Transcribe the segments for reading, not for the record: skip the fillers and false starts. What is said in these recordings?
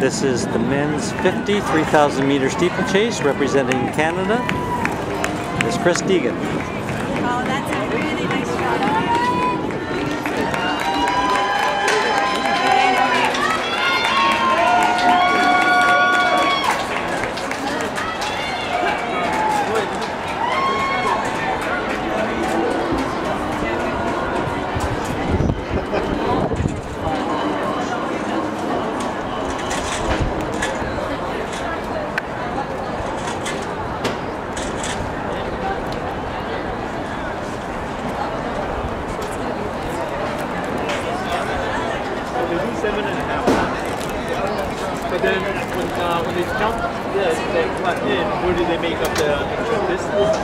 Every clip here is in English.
This is the men's 50 3,000 meter steeplechase representing Canada. It's Chris Deegan. Oh, that's a really nice shot. But then when they jump they cut in, where do they make up the extra distance?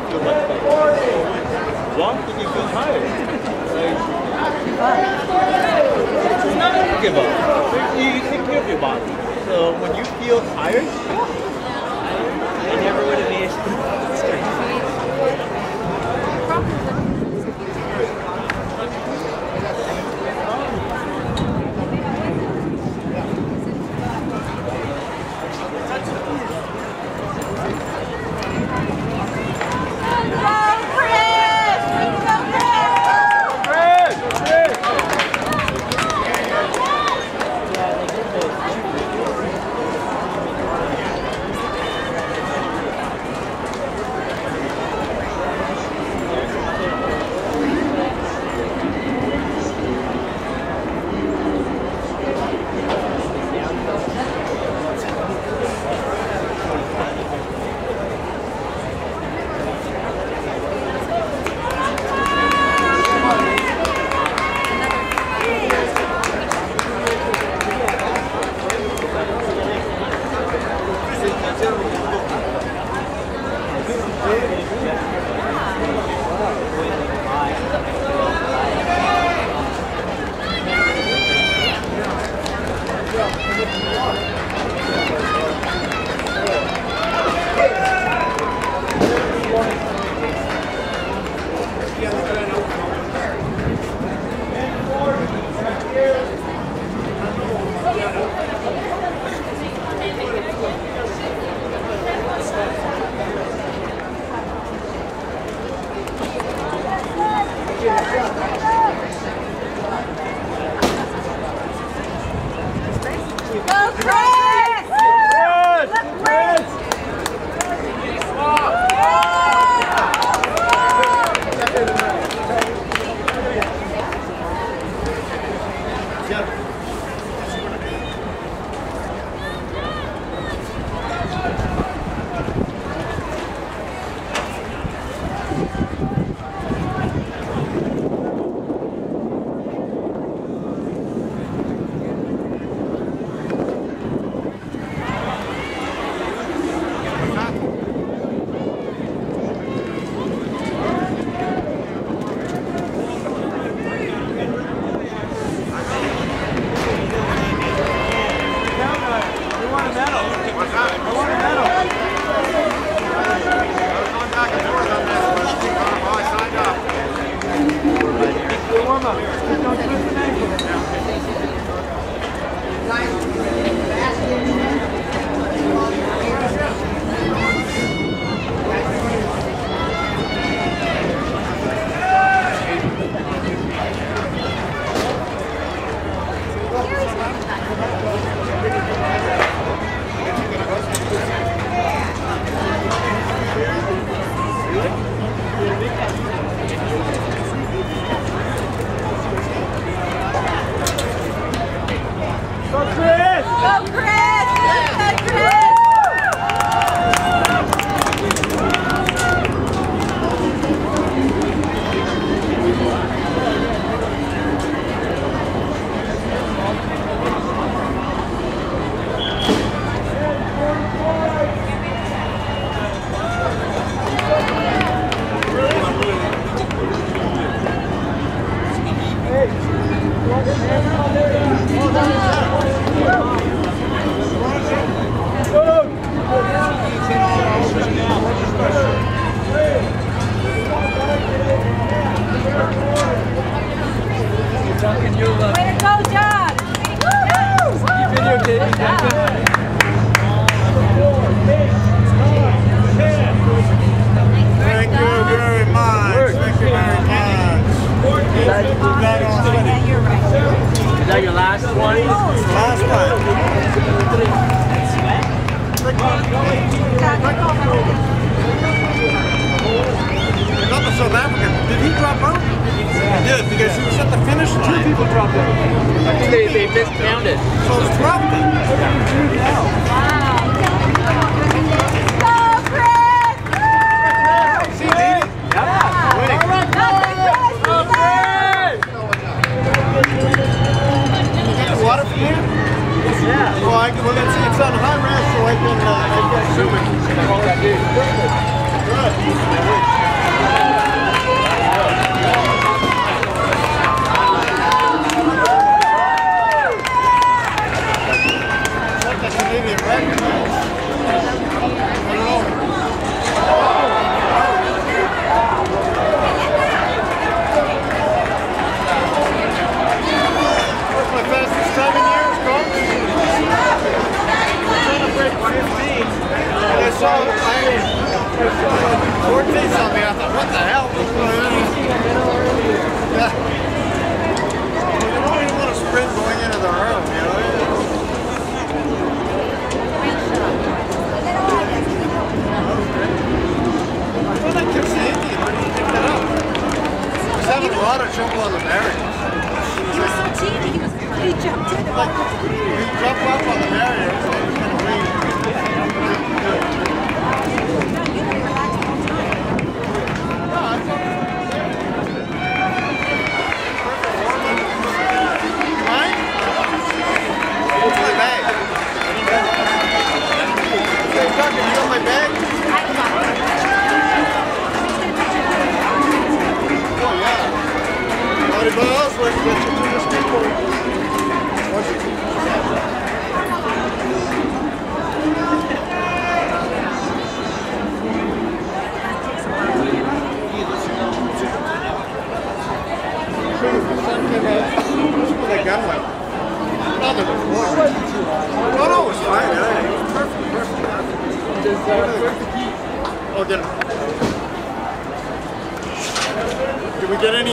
feel much better. One, you can feel tired. It's not to give up. You take care of your body. So when you feel tired, I never would have made it. South Africa. Did he drop out? He did, because he was at the finish line. Two people dropped out. I think they miscounted. So it's dropped it. See, Dee? Yeah. Winning. All right, you get the water from here? Yeah. Well, it's on high res, so I can zoom it. Good. jump on the barriers. He was so teeny. He jumped in. Like, you jump up on the barriers and you kind of wait. Yeah, you were relaxed the whole time. No, I thought. Mine? What's my bag? Hey, Tucker, you got my bag? Oh, yeah. Everybody else, let's get you to the skateboard. What's it? The gun went. No, there was more. No, it was fine. It was perfect. Oh, did we get any?